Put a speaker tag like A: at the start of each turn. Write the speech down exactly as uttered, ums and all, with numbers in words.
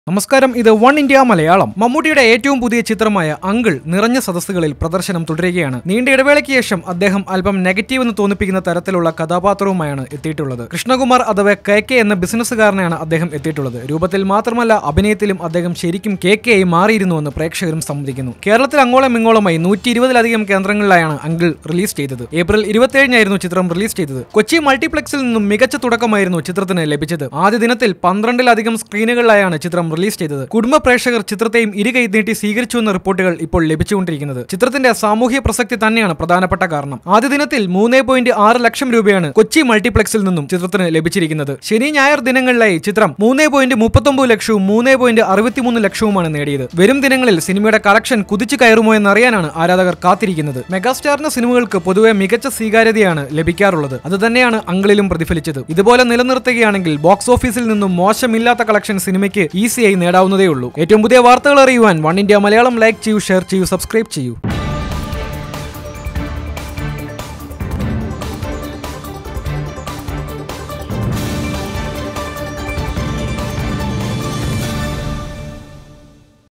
A: നമസ്കാരം, ഇത് one India Malayalam. മമ്മൂട്ടിയുടെ ഏറ്റവും പുതിയ ചിത്രമായ അങ്കിൾ നിറഞ്ഞ സദസ്സുകളിൽ പ്രദർശനം തുടരുകയാണ്. നീണ്ട ഇടവേളയ്ക്ക് ശേഷം അദ്ദേഹം അല്പം നെഗറ്റീവ് എന്ന് തോന്നിപ്പിക്കുന്ന തരത്തിലുള്ള കഥാപാത്രവുമായാണ് എത്തിയിട്ടുള്ളത്. കൃഷ്ണകുമാർ അഥവാ കെ കെ എന്ന ബിസിനസ്സുകാരനാണ് അദ്ദേഹം എത്തിയിട്ടുള്ളത്. രൂപത്തിൽ മാത്രമല്ല അഭിനയത്തിലും അദ്ദേഹം ശരിക്കും കെ കെ ആയി മാറിയിരുന്നുവെന്ന് പ്രേക്ഷകരും സമ്മതിക്കുന്നു. കേരളത്തിൽ അങ്ങോളം ഇങ്ങോളമായി നൂറ്റി ഇരുപതിലധികം കേന്ദ്രങ്ങളിലായാണ് അങ്കിൾ റിലീസ് ചെയ്തത്. ഏപ്രിൽ ഇരുപത്തിയേഴിനായിരുന്നു ചിത്രം റിലീസ് ചെയ്തത്. കൊച്ചി മൾട്ടിപ്ലക്സിൽ നിന്നും മികച്ച തുടക്കമായിരുന്നു ചിത്രത്തിന് ലഭിച്ചത്. ആദ്യ ദിനത്തിൽ പന്ത്രണ്ടിലധികം സ്ക്രീനുകളിലായാണ് ചിത്രം റിലീസ് ചെയ്തത്. കുടുംബ പ്രേക്ഷകർ ചിത്രത്തെയും ഇരുകൈ നീട്ടി സ്വീകരിച്ചുവെന്ന റിപ്പോർട്ടുകൾ ഇപ്പോൾ ലഭിച്ചുകൊണ്ടിരിക്കുന്നത്. ചിത്രത്തിന്റെ സാമൂഹ്യ പ്രസക്തി തന്നെയാണ് പ്രധാനപ്പെട്ട കാരണം. ആദ്യ ദിനത്തിൽ മൂന്ന് പോയിന്റ് ആറ് ലക്ഷം രൂപയാണ് കൊച്ചി മൾട്ടിപ്ലക്സിൽ നിന്നും ചിത്രത്തിന് ലഭിച്ചിരിക്കുന്നത്. ശനി ഞായർ ദിനങ്ങളിലായി ചിത്രം മൂന്ന് പോയിന്റ് മുപ്പത്തൊമ്പത് ലക്ഷവും മൂന്ന് പോയിന്റ് അറുപത്തിമൂന്ന് ലക്ഷവുമാണ് നേടിയത്. വരും ദിനങ്ങളിൽ സിനിമയുടെ കളക്ഷൻ കുതിച്ചു കയറുമോ എന്നറിയാനാണ് ആരാധകർ കാത്തിരിക്കുന്നത്. മെഗാസ്റ്റാറിന്റെ സിനിമകൾക്ക് പൊതുവെ മികച്ച സ്വീകാര്യതയാണ് ലഭിക്കാറുള്ളത്. അതുതന്നെയാണ് അങ്കിളിലും പ്രതിഫലിച്ചത്. ഇതുപോലെ നിലനിർത്തുകയാണെങ്കിൽ ബോക്സ് ഓഫീസിൽ നിന്നും മോശമില്ലാത്ത കളക്ഷൻ സിനിമയ്ക്ക് ഈസിയായി നേടാവുന്നതേ ഉള്ളൂ. ഏറ്റവും പുതിയ വാർത്തകൾ അറിയുവാൻ വൺ ഇന്ത്യ മലയാളം ലൈക്ക് ചെയ്യൂ, ഷെയർ ചെയ്യൂ, സബ്സ്ക്രൈബ് ചെയ്യൂ.